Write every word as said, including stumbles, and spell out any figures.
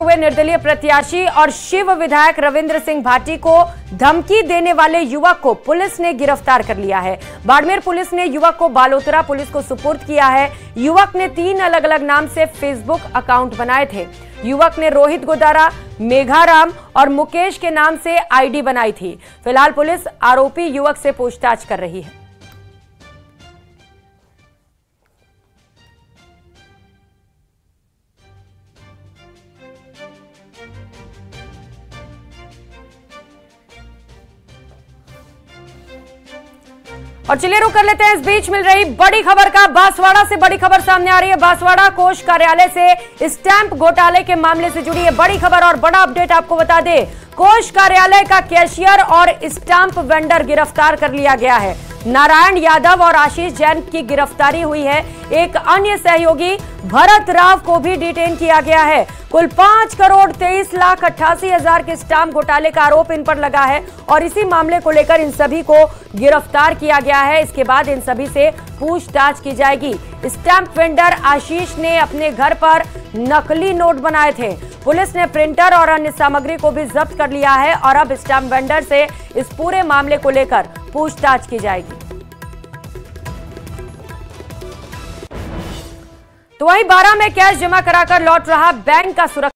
हुए निर्दलीय प्रत्याशी और शिव विधायक रविंद्र सिंह भाटी को धमकी देने वाले युवक को पुलिस ने गिरफ्तार कर लिया है। बाड़मेर पुलिस ने युवक को बालोतरा पुलिस को सुपुर्द किया है। युवक ने तीन अलग अलग नाम से फेसबुक अकाउंट बनाए थे। युवक ने रोहित गोदारा, मेघाराम और मुकेश के नाम से आईडी बनाई थी। फिलहाल पुलिस आरोपी युवक से पूछताछ कर रही है। और चलिए रुक कर लेते हैं इस बीच मिल रही बड़ी खबर का। बांसवाड़ा से बड़ी खबर सामने आ रही है। बांसवाड़ा कोष कार्यालय से स्टैंप घोटाले के मामले से जुड़ी है बड़ी खबर और बड़ा अपडेट आपको बता दें। कोष कार्यालय का कैशियर और स्टैंप वेंडर गिरफ्तार कर लिया गया है। नारायण यादव और आशीष जैन की गिरफ्तारी हुई है। एक अन्य सहयोगी भरत राव को भी डिटेन किया गया है। कुल पांच करोड़ तेईस लाख अट्ठासी हजार के स्टैंप घोटाले का आरोप इन पर लगा है और इसी मामले को लेकर इन सभी को गिरफ्तार किया गया है। इसके बाद इन सभी से पूछताछ की जाएगी। स्टैंप वेंडर आशीष ने अपने घर पर नकली नोट बनाए थे। पुलिस ने प्रिंटर और अन्य सामग्री को भी जब्त कर लिया है और अब स्टैंप वेंडर से इस पूरे मामले को लेकर पूछताछ की जाएगी। तो वहीं बारह में कैश जमा कराकर लौट रहा बैंक का सुरक्षा